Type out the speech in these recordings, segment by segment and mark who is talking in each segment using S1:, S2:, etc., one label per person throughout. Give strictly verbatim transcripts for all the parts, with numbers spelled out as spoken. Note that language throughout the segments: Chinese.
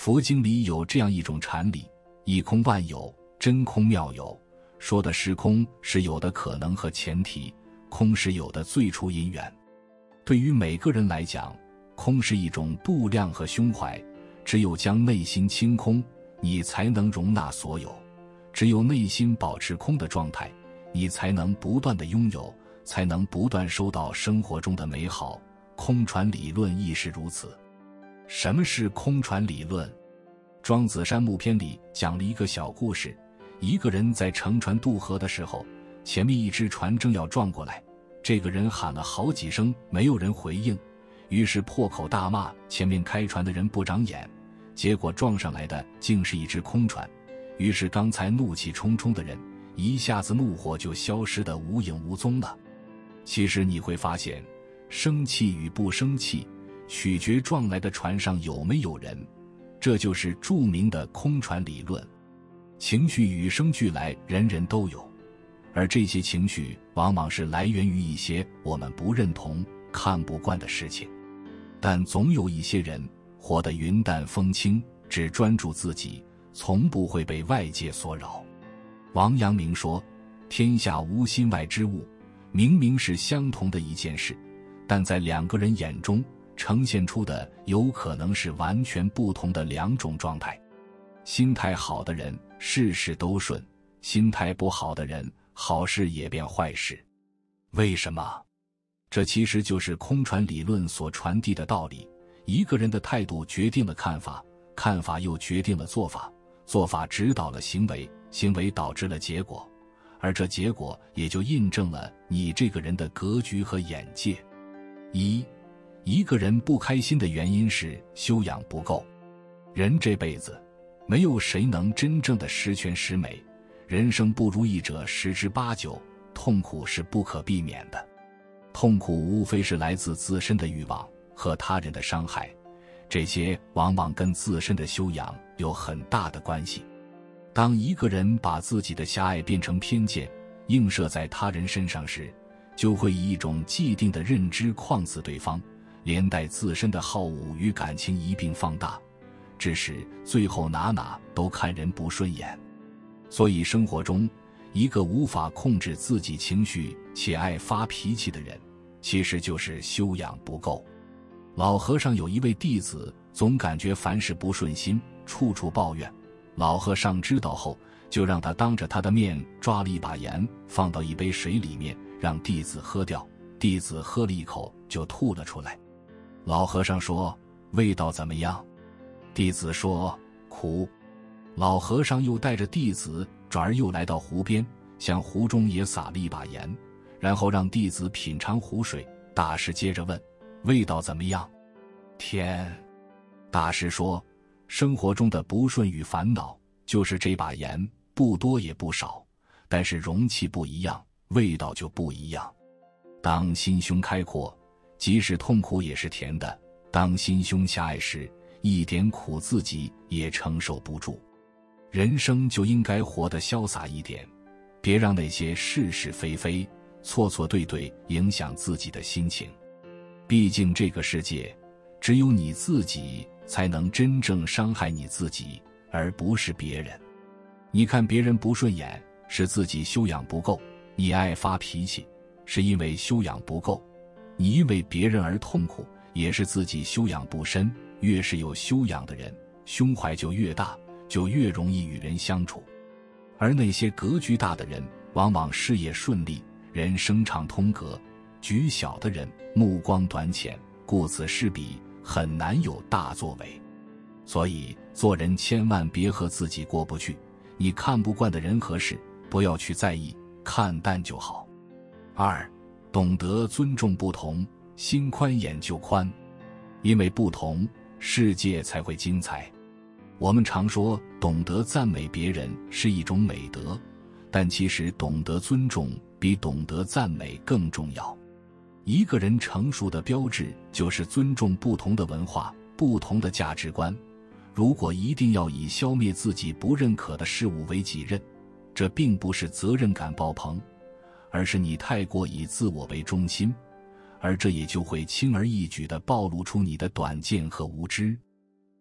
S1: 佛经里有这样一种禅理，一空万有，真空妙有，说的时空是有的可能和前提，空是有的最初因缘。对于每个人来讲，空是一种度量和胸怀，只有将内心清空，你才能容纳所有，只有内心保持空的状态，你才能不断的拥有，才能不断收到生活中的美好。空传理论亦是如此。什么是空传理论？庄子山木篇里讲了一个小故事，一个人在乘船渡河的时候，前面一只船正要撞过来，这个人喊了好几声，没有人回应，于是破口大骂前面开船的人不长眼，结果撞上来的竟是一只空船，于是刚才怒气冲冲的人一下子怒火就消失得无影无踪了。其实你会发现，生气与不生气取决撞来的船上有没有人，这就是著名的空船理论。情绪与生俱来，人人都有，而这些情绪往往是来源于一些我们不认同、看不惯的事情。但总有一些人活得云淡风轻，只专注自己，从不会被外界所扰。王阳明说，天下无心外之物，明明是相同的一件事，但在两个人眼中呈现出的有可能是完全不同的两种状态。心态好的人事事都顺，心态不好的人好事也变坏事。为什么？这其实就是空传理论所传递的道理。一个人的态度决定了看法，看法又决定了做法，做法指导了行为，行为导致了结果，而这结果也就印证了你这个人的格局和眼界。一，一个人不开心的原因是修养不够。人这辈子，没有谁能真正的十全十美，人生不如意者十之八九，痛苦是不可避免的。痛苦无非是来自自身的欲望和他人的伤害，这些往往跟自身的修养有很大的关系。当一个人把自己的狭隘变成偏见，映射在他人身上时，就会以一种既定的认知框死对方，连带自身的好恶与感情一并放大，致使最后哪哪都看人不顺眼。所以生活中，一个无法控制自己情绪且爱发脾气的人，其实就是修养不够。老和尚有一位弟子，总感觉凡事不顺心，处处抱怨。老和尚知道后，就让他当着他的面抓了一把盐，放到一杯水里面，让弟子喝掉。弟子喝了一口就吐了出来。老和尚说，味道怎么样？弟子说，苦。老和尚又带着弟子转而又来到湖边，向湖中也撒了一把盐，然后让弟子品尝湖水。大师接着问，味道怎么样？甜。大师说，生活中的不顺与烦恼就是这把盐，不多也不少，但是容器不一样，味道就不一样。当心胸开阔，即使痛苦也是甜的；当心胸狭隘时，一点苦自己也承受不住。人生就应该活得潇洒一点，别让那些是是非非、错错对对影响自己的心情。毕竟这个世界，只有你自己才能真正伤害你自己，而不是别人。你看别人不顺眼，是自己修养不够；你爱发脾气，是因为修养不够；你因为别人而痛苦，也是自己修养不深。越是有修养的人，胸怀就越大，就越容易与人相处。而那些格局大的人，往往事业顺利，人生畅通格；局小的人目光短浅，顾此失彼，很难有大作为。所以做人千万别和自己过不去，你看不惯的人和事，不要去在意，看淡就好。二，懂得尊重不同，心宽眼就宽。因为不同，世界才会精彩。我们常说懂得赞美别人是一种美德，但其实懂得尊重比懂得赞美更重要。一个人成熟的标志就是尊重不同的文化、不同的价值观。如果一定要以消灭自己不认可的事物为己任，这并不是责任感爆棚，而是你太过以自我为中心，而这也就会轻而易举地暴露出你的短见和无知。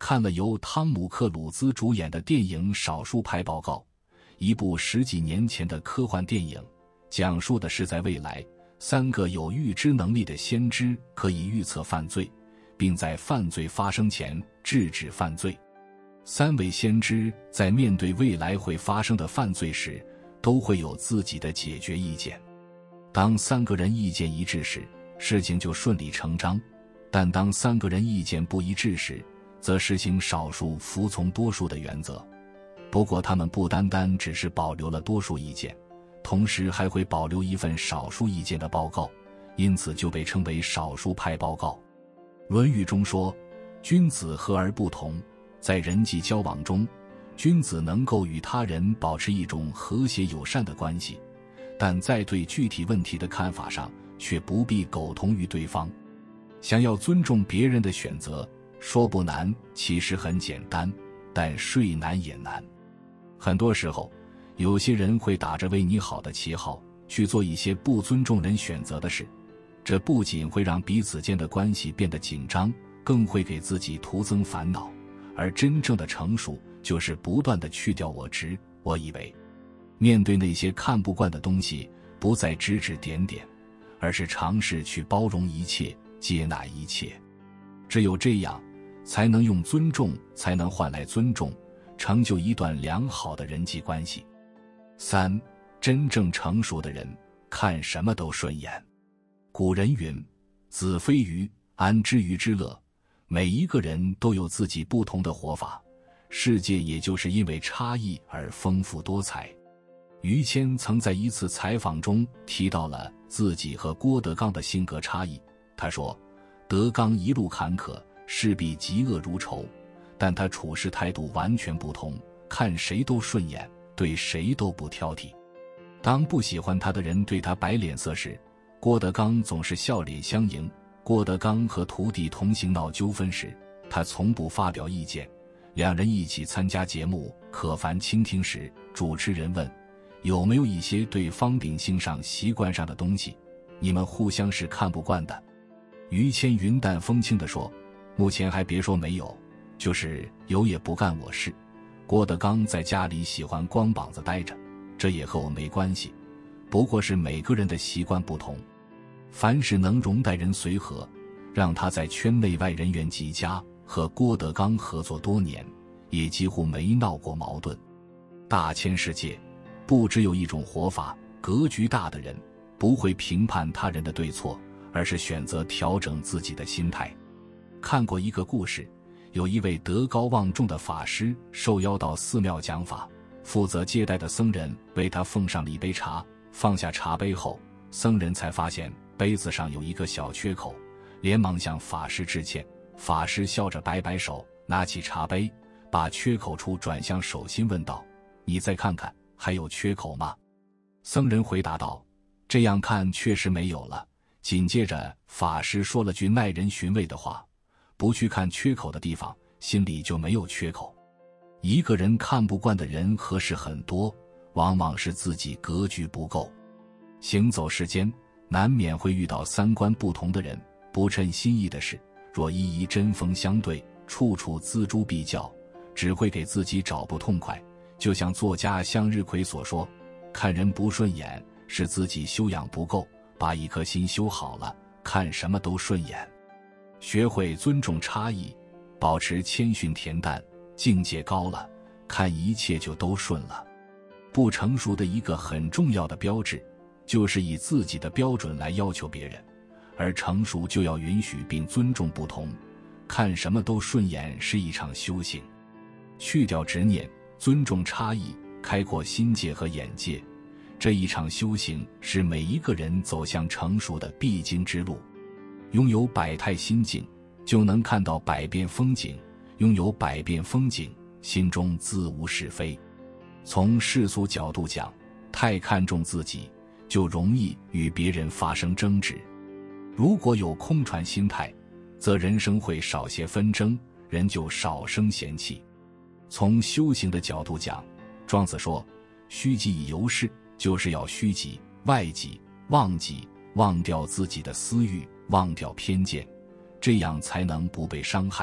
S1: 看了由汤姆·克鲁兹主演的电影《少数派报告》，一部十几年前的科幻电影，讲述的是在未来，三个有预知能力的先知可以预测犯罪，并在犯罪发生前制止犯罪。三位先知在面对未来会发生的犯罪时，都会有自己的解决意见。当三个人意见一致时，事情就顺理成章；但当三个人意见不一致时，则实行少数服从多数的原则。不过他们不单单只是保留了多数意见，同时还会保留一份少数意见的报告，因此就被称为少数派报告。论语中说，君子和而不同。在人际交往中，君子能够与他人保持一种和谐友善的关系，但在对具体问题的看法上却不必苟同于对方。想要尊重别人的选择，说不难，其实很简单，但说难也难。很多时候，有些人会打着为你好的旗号，去做一些不尊重人选择的事，这不仅会让彼此间的关系变得紧张，更会给自己徒增烦恼。而真正的成熟，就是不断地去掉我执、我以为。面对那些看不惯的东西，不再指指点点，而是尝试去包容一切，接纳一切。只有这样，才能用尊重，才能换来尊重，成就一段良好的人际关系。三，真正成熟的人，看什么都顺眼。古人云：子非鱼，安知鱼之乐？每一个人都有自己不同的活法，世界也就是因为差异而丰富多彩。于谦曾在一次采访中提到了自己和郭德纲的性格差异。他说，德纲一路坎坷，势必嫉恶如仇，但他处事态度完全不同，看谁都顺眼，对谁都不挑剔。当不喜欢他的人对他摆脸色时，郭德纲总是笑脸相迎。郭德纲和徒弟同行闹纠纷时，他从不发表意见。两人一起参加节目《可凡倾听》时，主持人问，有没有一些对方秉性上习惯上的东西，你们互相是看不惯的？于谦云淡风轻地说，目前还别说没有，就是有也不干我事。郭德纲在家里喜欢光膀子待着，这也和我没关系，不过是每个人的习惯不同。凡是能容待人随和，让他在圈内外人缘极佳，和郭德纲合作多年，也几乎没闹过矛盾。大千世界，不只有一种活法，格局大的人不会评判他人的对错，而是选择调整自己的心态。看过一个故事，有一位德高望重的法师受邀到寺庙讲法，负责接待的僧人为他奉上了一杯茶，放下茶杯后，僧人才发现杯子上有一个小缺口，连忙向法师致歉。法师笑着摆摆手，拿起茶杯，把缺口处转向手心问道，你再看看，还有缺口吗？僧人回答道，这样看确实没有了。紧接着法师说了句耐人寻味的话，不去看缺口的地方，心里就没有缺口。一个人看不惯的人和事很多，往往是自己格局不够。行走世间，难免会遇到三观不同的人，不称心意的事，若一一针锋相对，处处锱铢必较，只会给自己找不痛快。就像作家向日葵所说，看人不顺眼，是自己修养不够，把一颗心修好了，看什么都顺眼。学会尊重差异，保持谦逊恬淡，境界高了，看一切就都顺了。不成熟的一个很重要的标志，就是以自己的标准来要求别人，而成熟就要允许并尊重不同，看什么都顺眼是一场修行。去掉执念，尊重差异，开阔心界和眼界，这一场修行是每一个人走向成熟的必经之路。拥有百态心境，就能看到百变风景；拥有百变风景，心中自无是非。从世俗角度讲，太看重自己，就容易与别人发生争执。如果有空传心态，则人生会少些纷争，人就少生嫌弃。从修行的角度讲，庄子说，虚己以游世，就是要虚己、外己、忘己，忘掉自己的私欲，忘掉偏见，这样才能不被伤害，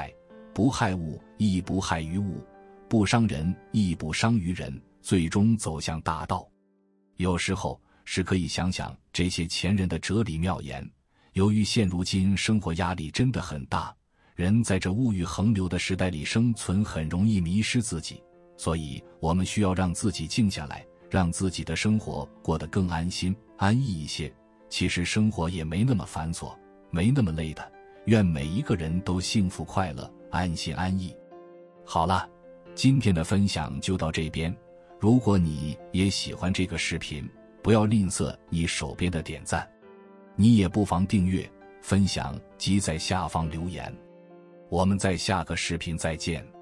S1: 不害物亦不害于物，不伤人亦不伤于人，最终走向大道。有时候是可以想想这些前人的哲理妙言。由于现如今生活压力真的很大，人在这物欲横流的时代里生存很容易迷失自己，所以我们需要让自己静下来，让自己的生活过得更安心安逸一些。其实生活也没那么繁琐，没那么累的。愿每一个人都幸福快乐，安心安逸。好了，今天的分享就到这边。如果你也喜欢这个视频，不要吝啬你手边的点赞，你也不妨订阅、分享及在下方留言。我们在下个视频再见。